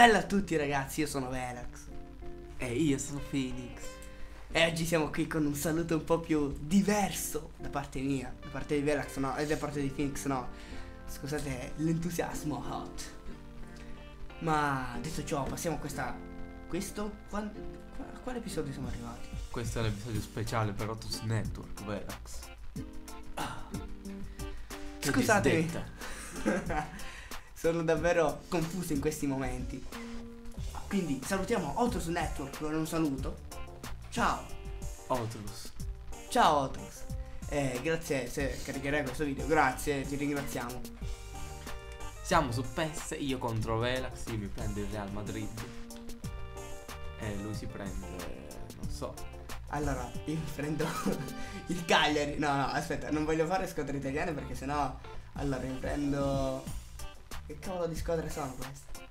Bella a tutti ragazzi, io sono Velax. E io sono Phoenix. E oggi siamo qui con un saluto un po' più diverso da parte mia, da parte di Velax no, e da parte di Phoenix no. Scusate l'entusiasmo hot. Ma detto ciò, passiamo a a quale episodio siamo arrivati? Questo è l'episodio speciale per Otus Network, Velax. Che Scusatemi. disdetta. Sono davvero confuso in questi momenti. Quindi salutiamo Otus Network con un saluto. Ciao. Otus. Ciao Otus. Grazie se caricherai questo video. Grazie, ti ringraziamo. Siamo su PES, io contro Velax, io mi prendo il Real Madrid. E lui si prende, non so. Allora, io prendo il Cagliari. No, aspetta, non voglio fare squadre italiane perché sennò. Allora, io prendo. Che cavolo di squadre sono queste?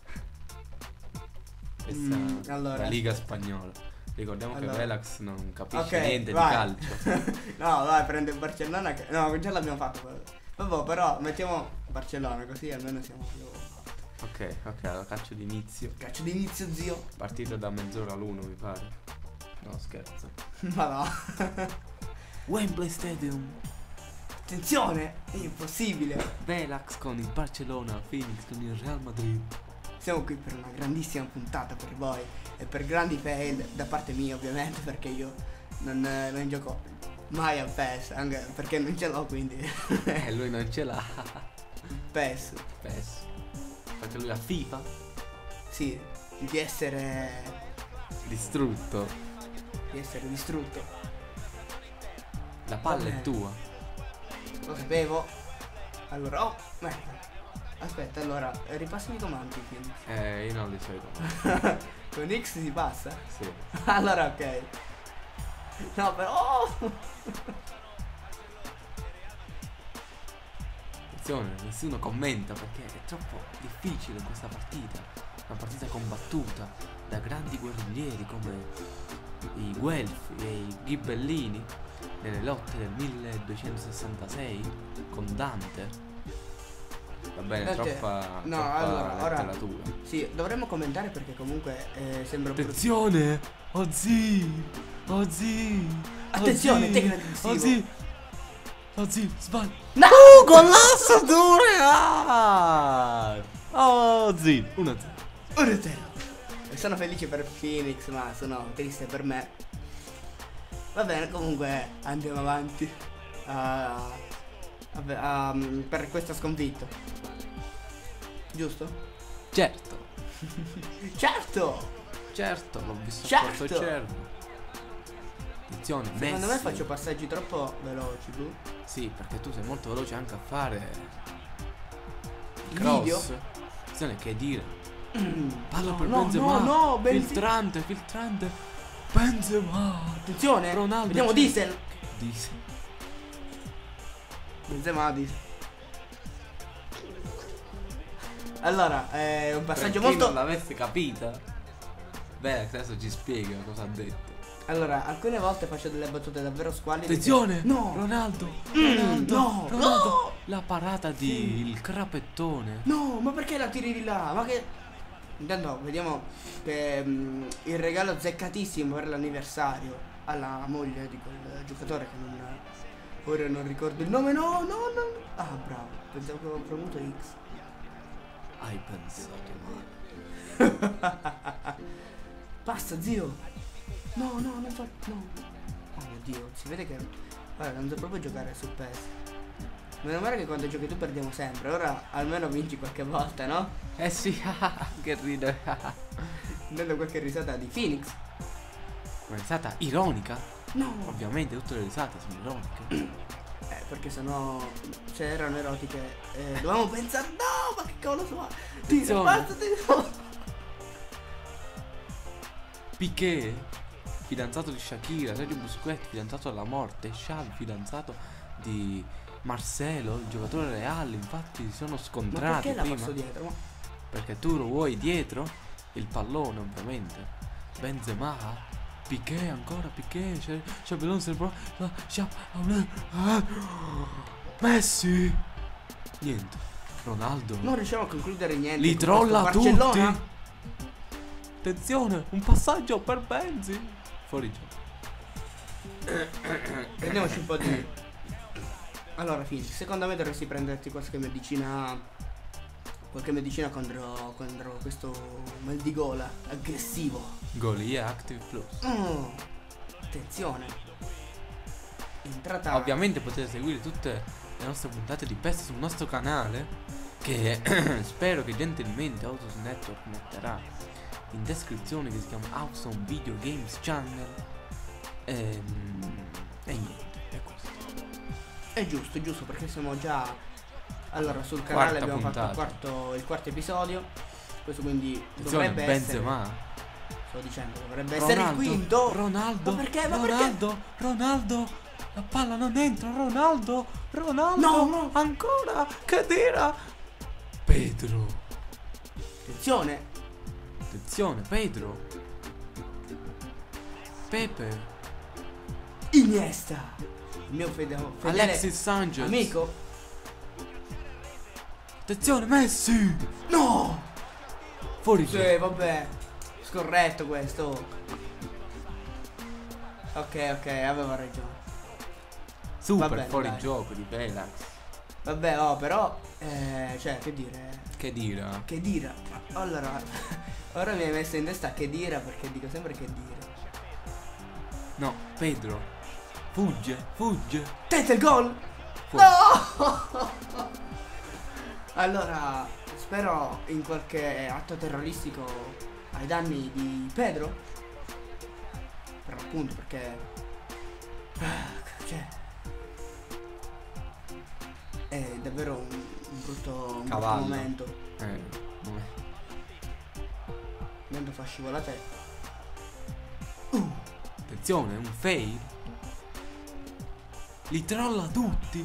Questa allora, la Liga Spagnola. Ricordiamo che Velax non capisce niente vai. di calcio. No, vai, prendo il Barcellona. No, già l'abbiamo fatto. Vabbè, però mettiamo Barcellona così almeno siamo più. Ok, allora calcio d'inizio. Calcio d'inizio, zio. Partita da mezz'ora all'1 mi pare. No, scherzo. Ma no. Wembley Stadium. Attenzione, è impossibile. Velax con il Barcellona, Phoenix con il Real Madrid. Siamo qui per una grandissima puntata per voi e per grandi fail da parte mia ovviamente perché io non gioco mai a PES, anche perché non ce l'ho quindi. Lui non ce l'ha. PES. Perché lui ha FIFA. Sì, di essere Distrutto. distrutto. La palla Vabbè. è tua. Lo sapevo. Allora, oh, merda. Aspetta, allora, ripassami i comandi quindi. Io non li so i comandi. Con X si passa? Sì. Allora, ok. No, però. Attenzione, nessuno commenta perché è troppo difficile questa partita. Una partita combattuta da grandi guerriglieri come i Guelfi e i Ghibellini nelle lotte del 1266 con Dante. Va bene, troppa allora, ora letteratura. sì, dovremmo commentare perché comunque sembra Attenzione! Ozzy! Attenzione, tecnico aggressivo. Ozzy, sbaglia! No! Golasso Dure! Ozzy! 1-0. 1-0. E sono felice per Phoenix, ma sono triste per me. Va bene, comunque andiamo avanti per questa sconfitta. Giusto? Certo, l'ho visto Certo. certo. Attenzione, Secondo Messi. me faccio passaggi troppo veloci tu. Sì, perché tu sei molto veloce anche a fare Il cross. video? Attenzione, che dire. Palla No, per no, Benzema. no, filtrante. Benzema. Attenzione, Ronaldo. vediamo Diesel. Benzema Diesel. Allora, un passaggio Per chi molto. non l'avesse capita, beh, adesso ci spiega cosa ha detto. Allora, alcune volte faccio delle battute davvero squallide. Attenzione! No! Ronaldo! No! La parata di il crapettone. No, ma perché la tiri di là? Ma che. Intanto vediamo che il regalo azzeccatissimo per l'anniversario alla moglie di quel giocatore che ora non ricordo il nome. No. Ah, bravo. Pensavo che avevo premuto X. Hai pensato male. Basta, zio. No, non fa. No. Oh mio Dio, si vede che. Guarda, non so proprio giocare su PES. Meno male che quando giochi tu perdiamo sempre. Ora almeno vinci qualche volta, no? Sì, che ride. Dando qualche risata di Phoenix. Una risata ironica? No. Ovviamente tutte le risate sono ironiche. Perché sennò se erano erotiche dovevamo pensare. No, ma che cavolo so. Attenzione. Basta, Piqué, fidanzato di Shakira, Sergio Busquets, fidanzato alla morte, Xavi, fidanzato di Marcelo, il giocatore reale, infatti si sono ma scontrati perché l'ha prima. messo dietro? Perché tu lo vuoi dietro? Il pallone ovviamente. Benzema, Piqué ancora, Piqué, c'è Alonso, Messi. Niente. Ronaldo. Non riusciamo a concludere niente. Li con trolla questo tutti. Barcellona. Attenzione, un passaggio per Benzi. Fuori gioco. Prendiamoci un po' di. Allora, Phoenix, secondo me dovresti prenderti qualche medicina. Qualche medicina contro questo mal di gola aggressivo. Golia Active Plus. Attenzione. Entrata. Ovviamente potete seguire tutte le nostre puntate di PES sul nostro canale, che spero che gentilmente Autos Network metterà in descrizione, che si chiama Awesome Video Games Channel. E niente, è questo. È giusto perché siamo già. Allora, sul canale Quarta abbiamo puntata. fatto il quarto episodio. Questo quindi Attenzione, dovrebbe essere. Benzema. Sto dicendo, dovrebbe essere il quinto. Ronaldo. Ma perché? Ma Ronaldo. La palla non entra. Ronaldo. No. Ancora. Cadera. Pedro. Attenzione. Attenzione, Pedro. Pepe. Iniesta. Il mio fedele Alexis Sanchez. amico. Attenzione, Messi. No. Fuori Sì, gioco. vabbè. Scorretto questo. Ok, avevo ragione. Super Va bene, fuori dai. gioco di Velax. Vabbè, però cioè, che dire? Che dire? Che dire? Allora, ora mi hai messo in testa che dire, perché dico sempre che dire. No, Pedro. Fugge. Tenta il gol! Fuori. No! Allora, spero in qualche atto terroristico ai danni di Pedro. Per appunto, perché cioè è davvero un brutto Cavallo. momento. Come? Mentre fa scivolate. Attenzione, un fail. Li trolla tutti.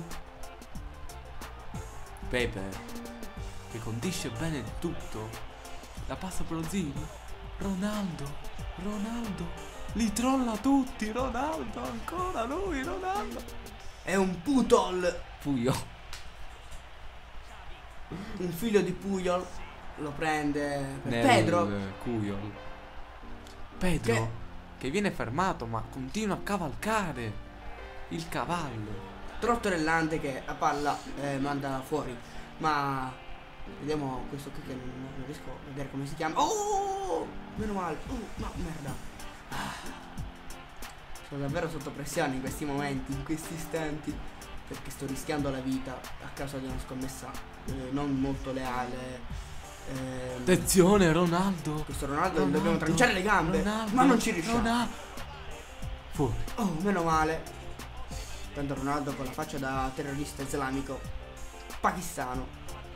Pepe, che condisce bene il tutto, la passa per lo Zini. Ronaldo. Li trolla tutti. Ronaldo, ancora lui. Ronaldo. È un Putol, Puio. un figlio di Puyol. Lo prende per Nel Pedro. Cuyol. Pedro che viene fermato ma continua a cavalcare il cavallo. Trottorellante che a palla manda fuori. Ma vediamo questo qui che non riesco a vedere come si chiama. Oh, meno male. No, merda. Sono davvero sotto pressione in questi momenti, in questi istanti, perché sto rischiando la vita a causa di una scommessa non molto leale. Attenzione, Ronaldo. Questo Ronaldo dobbiamo tranciare le gambe, ma non ci riusciamo. Fuori. Oh, meno male. Prendo Ronaldo con la faccia da terrorista islamico pakistano.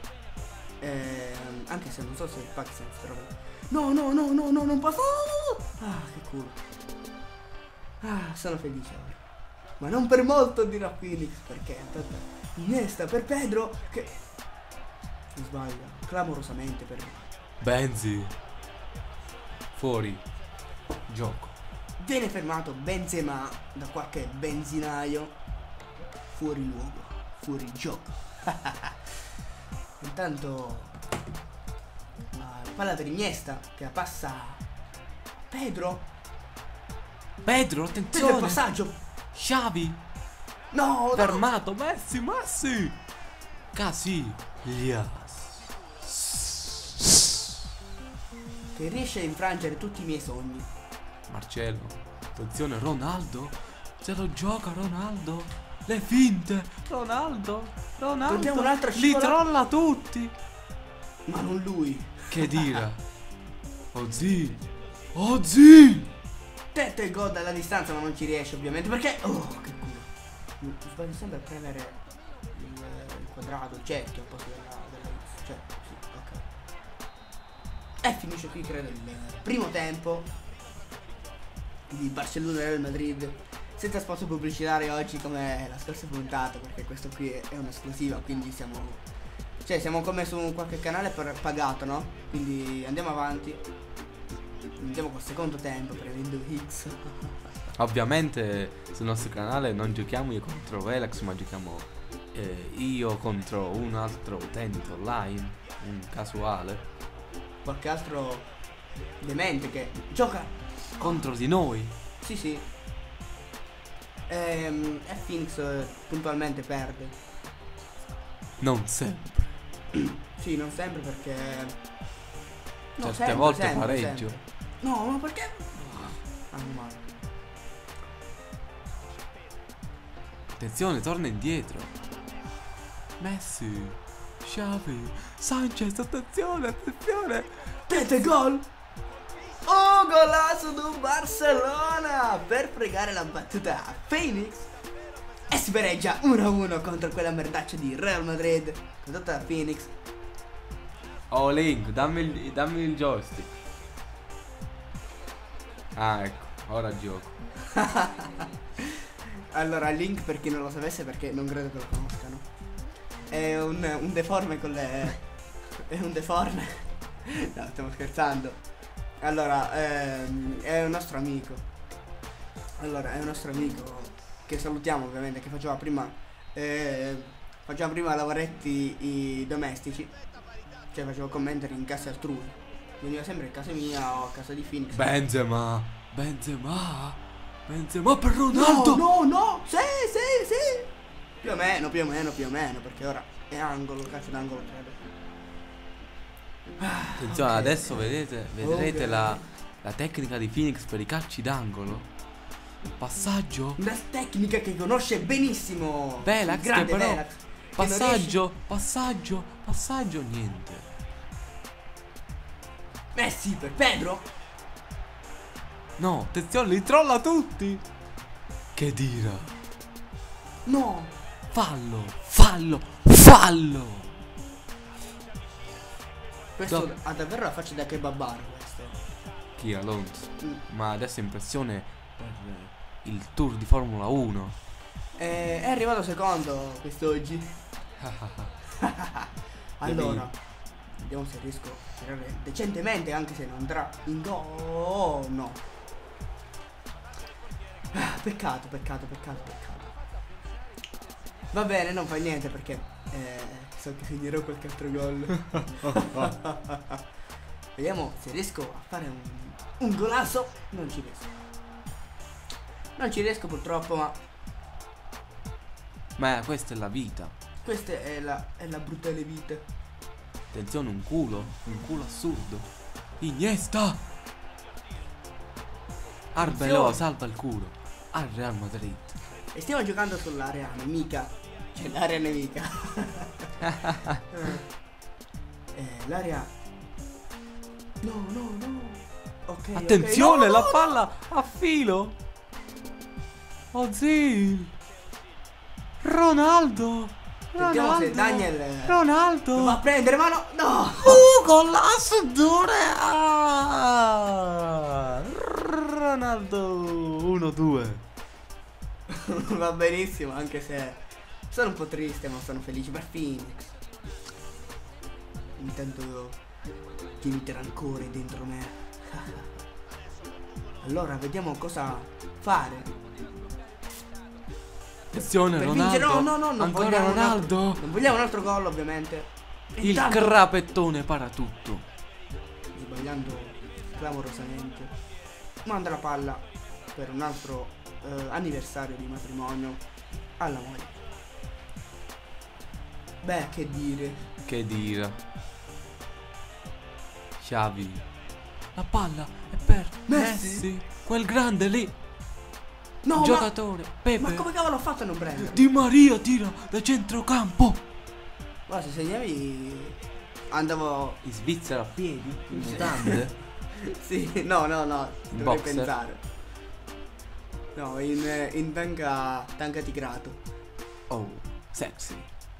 Anche se non so se il Pakistan si trova. No, non posso. Che culo. Sono felice ora. Ma non per molto, dirà Phoenix, perché tanto Iniesta per Pedro che sbaglia clamorosamente per Benzi. Fuori gioco. viene fermato Benzema da qualche benzinaio. Fuori luogo, fuori gioco. Intanto la palla per Iniesta che la passa Pedro. Pedro, Tenta il attenzione. passaggio. Xavi. No. Fermato. Messi. Casillas. Che riesce a infrangere tutti i miei sogni. Marcello. Attenzione, Ronaldo. Se lo gioca Ronaldo. Le finte. Ronaldo. Prendiamo un'altra Li scivola. trolla tutti. Ma non lui. Che dire? Ozil. Tenta il gol dalla distanza, ma non ci riesce ovviamente perché. Oh, che culo. Sbaglio sempre a premere il quadrato, il cerchio al posto della X. Cioè, sì, ok. E finisce qui, credo, il primo tempo di Barcellona Real Madrid. Senza spot pubblicitari oggi come la scorsa puntata, perché questo qui è un'esclusiva, quindi siamo come su qualche canale pagato, no? Quindi andiamo avanti. Andiamo col secondo tempo prendendo X. Ovviamente sul nostro canale non giochiamo io contro Velax, ma giochiamo io contro un altro utente online, un casuale. Qualche altro demente che gioca contro di noi. sì sì. E Phoenix puntualmente perde. Non sempre. Sì, non sempre perché no, Certe sempre, volte sempre, pareggio. sempre. No, ma perché? Male. Attenzione, torna indietro. Messi, Xavi, Sanchez, attenzione. Tete gol! Oh, golazo do Barcellona per fregare la battuta a Phoenix. E si pareggia 1-1 contro quella merdaccia di Real Madrid condotta da Phoenix. Oh Link, dammi il joystick. Ah, ecco, ora gioco. Allora, Link, per chi non lo sapesse, perché non credo che lo conoscano, è un deforme con le... è un deforme. No, stiamo scherzando. Allora, è un nostro amico. Allora, è un nostro amico che salutiamo ovviamente, che faceva prima lavoretti domestici. Cioè facevo commentari in casa altrui. Veniva sempre in casa mia o a casa di Phoenix. Benzema per Ronaldo. No, sì. Più o meno, perché ora è angolo, calcio d'angolo credo. Attenzione, Ok. adesso vedrete Ok. la tecnica di Phoenix per i calci d'angolo. Passaggio. Una tecnica che conosce benissimo Velax, il grande che però- Velax, che non riesce- Passaggio, niente. Messi per Pedro. No, attenzione, li trolla tutti. Che dira. No. Fallo. Questo No. ha davvero la faccia da kebabaro questo. Chi Alonso? Mm. Ma adesso è impressione per il Tour di Formula 1. È arrivato secondo quest'oggi. Allora, vediamo se riesco a tirare decentemente, anche se non andrà in gol. Oh, no. Peccato. Va bene, non fa niente perché so che segnerò qualche altro gol. Vediamo se riesco a fare un golasso. Non ci riesco purtroppo, ma Questa è la vita. questa è la brutale vita. Attenzione, un culo assurdo. Iniesta. Arbeloa salva il culo al Real Madrid. E stiamo giocando sull'area nemica. Cioè l'area nemica. L'area. No. Ok. Attenzione, no, la no. palla a filo. Ozil. Ronaldo. Vediamo se Daniel Ronaldo. lo va a prendere, ma no. Golasso d'ora. Ronaldo 1-2. Va benissimo, anche se sono un po' triste, ma sono felice per Phoenix. Intanto tieniti rancore dentro me. Allora, vediamo cosa fare. Attenzione, Per Ronaldo. vincere, no, non Ancora vogliamo Ronaldo. non vogliamo un altro gol, ovviamente. Il Intanto, crapettone para tutto. sbagliando clamorosamente, manda la palla per un altro anniversario di matrimonio alla moglie. Beh, che dire. Che dire. Xavi. La palla è per Messi. Quel grande lì. No, Giocatore. Pepe. ma come cavolo ho fatto a non prendere? Di Maria tira da centrocampo. Guarda, se segnavi andavo. In Svizzera a piedi. In Sì. mutande. Sì, no, dovrei boxer. pensare. No, in tanga tigrato. Oh, sexy.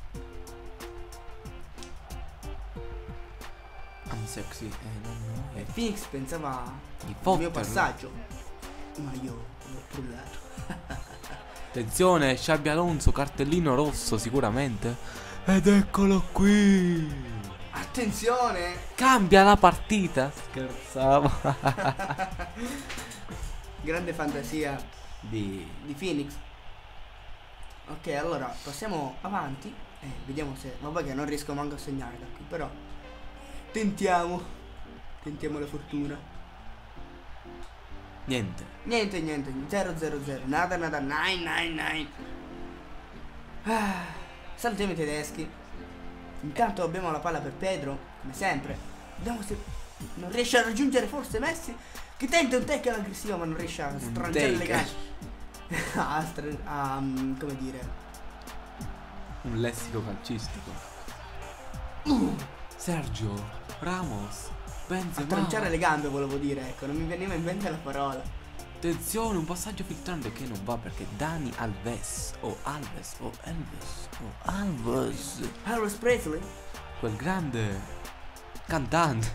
I'm sexy. Non Phoenix pensava di al mio fotterlo. passaggio, ma io l'ho trullato. Attenzione, Xabi Alonso, cartellino rosso sicuramente. Ed eccolo qui. Attenzione! Cambia la partita. Scherzavo. Grande fantasia Di di Phoenix. Ok, allora passiamo avanti e vediamo se. Vabbè che non riesco manco a segnare da qui, però tentiamo Tentiamo la fortuna. Niente. Niente, 0-0-0. Nada, 9-9-9. Salutiamo i tedeschi. Intanto abbiamo la palla per Pedro, come sempre. Vediamo se non riesce a raggiungere forse Messi, che tenta un tackle aggressivo ma non riesce a stranciare le gambe. Come dire, Un lessico calcistico. Sergio Ramos a Benzema. tranciare le gambe volevo dire, ecco, non mi veniva in mente la parola. Attenzione, un passaggio filtrante che non va perché Dani Alves o Alves o Elvis o Alves, Elvis Presley? quel grande cantante.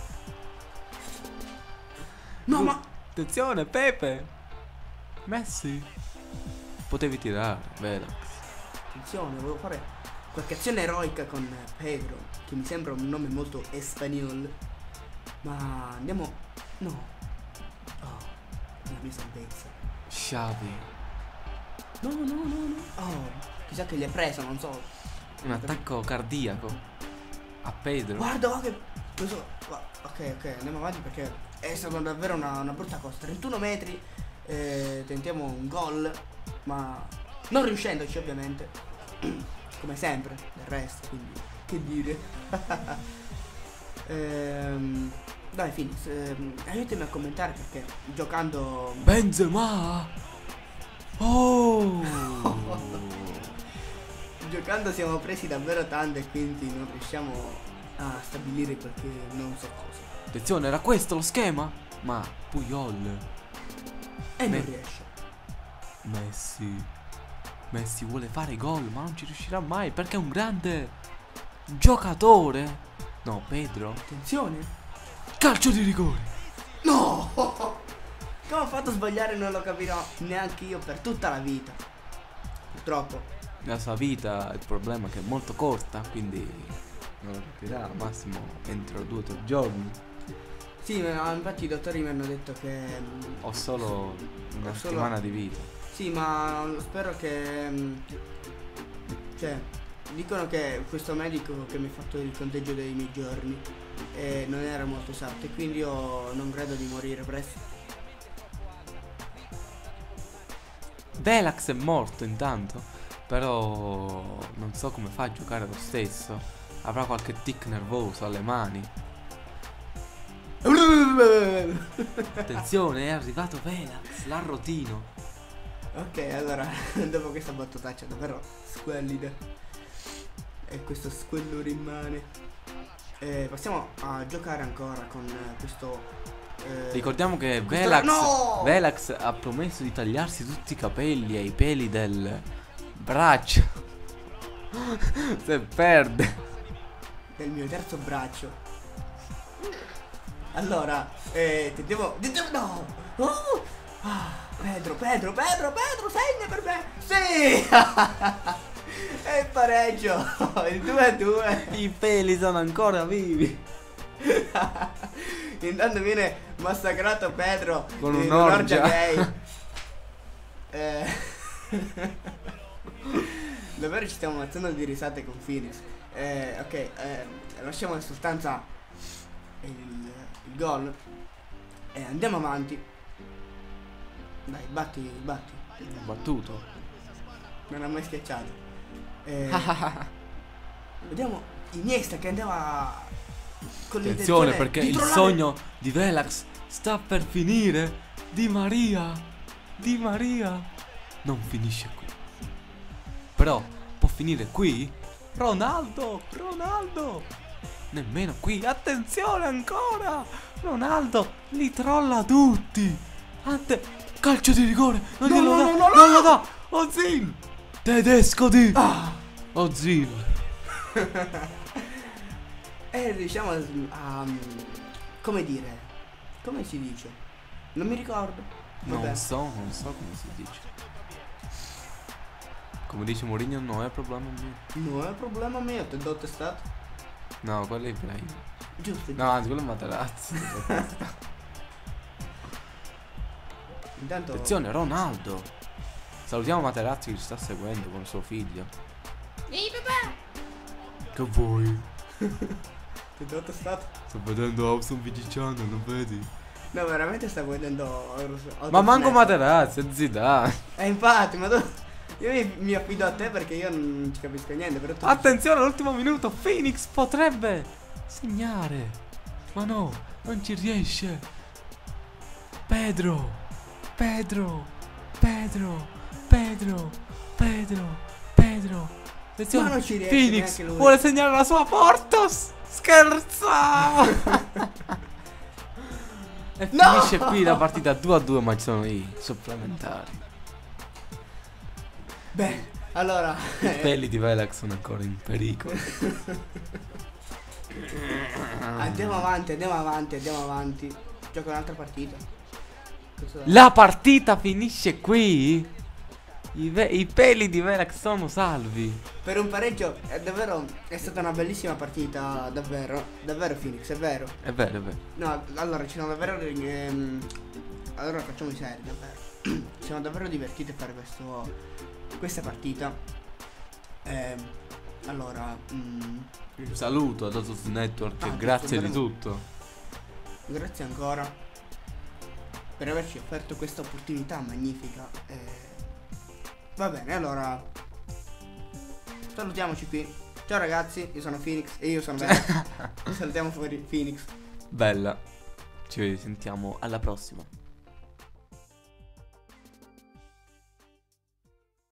No, ma Attenzione, Pepe. Messi. Potevi tirare, Velax. attenzione, volevo fare qualche azione eroica con Pedro, che mi sembra un nome molto espagnol. Ma andiamo. No. Oh, la mia salvezza. Xavi. No. Oh, chissà che gli ha preso, non so. Un attacco cardiaco a Pedro. Guarda che. Ok, andiamo avanti perché è stata davvero una brutta cosa. 31 metri. Tentiamo un gol, ma non riuscendoci ovviamente. Come sempre, del resto, quindi che dire. Dai Phoenix, aiutami a commentare perché giocando Benzema. Oh. giocando siamo presi davvero tanto e quindi non riusciamo a stabilire qualche non so cosa. Attenzione, era questo lo schema? Ma Puyol. E non riesce. Messi vuole fare gol, ma non ci riuscirà mai perché è un grande giocatore. No, Pedro. Attenzione. Calcio di rigore. No! Come ho fatto a sbagliare non lo capirò neanche io per tutta la vita. Purtroppo. La sua vita, il problema è che è molto corta, quindi non lo capirà al massimo entro 2 o 3 giorni. Sì, ma infatti i dottori mi hanno detto che Ho solo una settimana di vita. Sì, ma spero che cioè, dicono che questo medico che mi ha fatto il conteggio dei miei giorni non era molto esatto e quindi io non credo di morire presto. Velax è morto intanto, però non so come fa a giocare lo stesso. Avrà qualche tic nervoso alle mani. Attenzione, è arrivato Velax, l'arrotino. Ok, allora, dopo questa battutaccia davvero squallida e questo squello rimane, passiamo a giocare ancora con questo Ricordiamo che questo- Velax, no! Velax ha promesso di tagliarsi tutti i capelli e i peli del braccio. Se perde. del mio terzo braccio. Allora, tentiamo. No! Oh! Pedro, segna per me! Sì! E il pareggio! Il 2-2. I peli sono ancora vivi. Intanto viene massacrato Pedro Con in un'orgia. gay. Davvero ci stiamo ammazzando di risate con Phoenix. Ok, lasciamo in sostanza il gol e andiamo avanti. Dai, batti. Battuto. Non ha mai schiacciato. Vediamo Iniesta che andava con Attenzione l'intenzione perché di il trollare- sogno di Velax sta per finire. Di Maria non finisce qui. Però può finire qui. Ronaldo. Nemmeno qui. Attenzione ancora. Ronaldo li trolla tutti. Calcio di rigore. Non No, glielo no, dà. no, no, Non no. lo dà. Ozil. Tedesco di Ozil. Riusciamo come dire, come si dice? Non mi ricordo. Vabbè. Non so come si dice. Come dice Mourinho, non è problema mio. Non è problema mio, ti do testato. No, quello è Ibrahim. Giusto. No, anzi, quello è Materazzi. Intanto Attenzione, Ronaldo. Salutiamo Materazzi che ci sta seguendo con suo figlio. Ehi papà! Che vuoi? Che dove è stato? Sto vedendo House of VG Channel, non vedi? No, veramente stavo vedendo Ma manco Snap. Materazzi, è Zidane. Infatti, ma io mi affido a te perché io non ci capisco niente. Però tu Attenzione all'ultimo minuto, Phoenix potrebbe segnare. Ma no, non ci riesce. Pedro. Attenzione, Ma non ci riesce Phoenix neanche lui. vuole segnare la sua Portos. Scherza. E No! finisce qui la partita 2-2, ma ci sono i supplementari. Beh, allora. I peli di Velax sono ancora in pericolo. Andiamo avanti. Gioca un'altra partita. Cosa- La partita finisce qui? I peli di Velax sono salvi. Per un pareggio è stata una bellissima partita, davvero Phoenix, è vero. È vero, è vero. No, allora ci siamo davvero allora facciamo i seri, davvero. Ci siamo davvero divertiti a fare questa partita. Allora, Un saluto a Lotus Network, Ah, grazie di giusto, tutto. grazie ancora per averci offerto questa opportunità magnifica. Va bene, allora salutiamoci qui. Ciao ragazzi, io sono Phoenix e io sono Vero. Salutiamo fuori Phoenix. Bella. Ci sentiamo alla prossima.